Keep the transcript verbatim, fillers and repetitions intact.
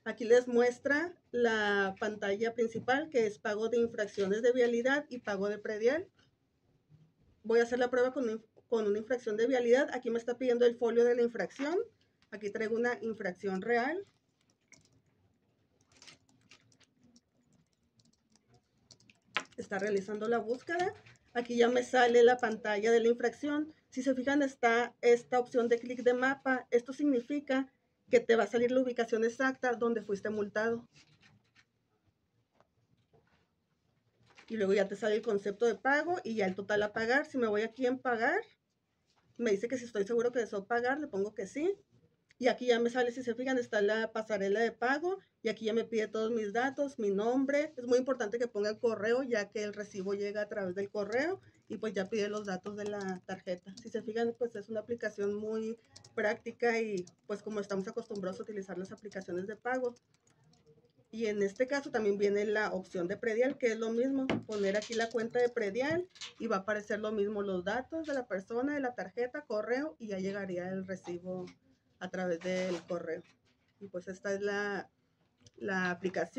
Aquí les muestra la pantalla principal, que es pago de infracciones de vialidad y pago de predial. Voy a hacer la prueba con, con una infracción de vialidad. Aquí me está pidiendo el folio de la infracción. Aquí traigo una infracción real. Está realizando la búsqueda. Aquí ya me sale la pantalla de la infracción. Si se fijan, está esta opción de clic de mapa. Esto significa que te va a salir la ubicación exacta donde fuiste multado. Y luego ya te sale el concepto de pago y ya el total a pagar. Si me voy aquí en pagar, me dice que si estoy seguro que deseo pagar, le pongo que sí. Y aquí ya me sale, si se fijan, está la pasarela de pago y aquí ya me pide todos mis datos, mi nombre. Es muy importante que ponga el correo, ya que el recibo llega a través del correo y pues ya pide los datos de la tarjeta. Si se fijan, pues es una aplicación muy práctica y pues como estamos acostumbrados a utilizar las aplicaciones de pago. Y en este caso también viene la opción de predial, que es lo mismo, poner aquí la cuenta de predial y va a aparecer lo mismo, los datos de la persona, de la tarjeta, correo, y ya llegaría el recibo a través del correo. Y pues esta es la, la aplicación.